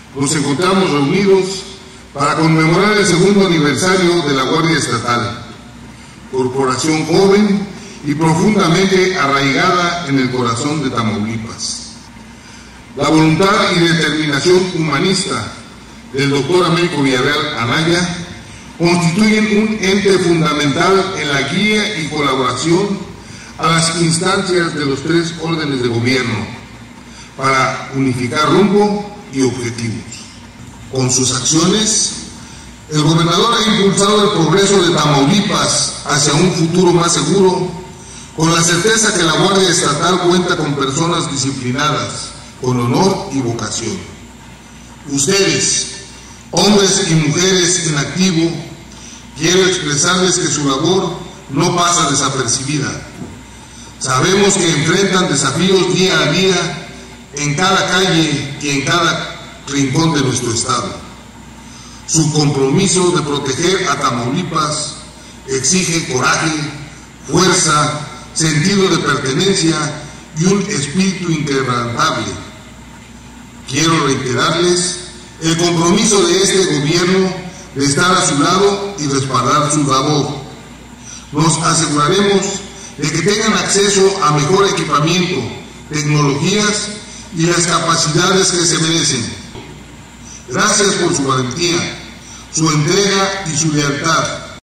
nos encontramos reunidos para conmemorar el segundo aniversario de la Guardia Estatal, corporación joven y profundamente arraigada en el corazón de Tamaulipas. La voluntad y determinación humanista del doctor Américo Villarreal Anaya constituyen un ente fundamental en la guía y colaboración a las instancias de los tres órdenes de gobierno para unificar rumbo y objetivos. Con sus acciones, el gobernador ha impulsado el progreso de Tamaulipas hacia un futuro más seguro, con la certeza que la Guardia Estatal cuenta con personas disciplinadas, con honor y vocación. Ustedes, hombres y mujeres en activo, quiero expresarles que su labor no pasa desapercibida. Sabemos que enfrentan desafíos día a día en cada calle y en cada rincón de nuestro estado. Su compromiso de proteger a Tamaulipas exige coraje, fuerza, sentido de pertenencia y un espíritu inquebrantable. Quiero reiterarles el compromiso de este gobierno de estar a su lado y respaldar su labor. Nos aseguraremos de que tengan acceso a mejor equipamiento, tecnologías y las capacidades que se merecen. Gracias por su valentía, su entrega y su lealtad.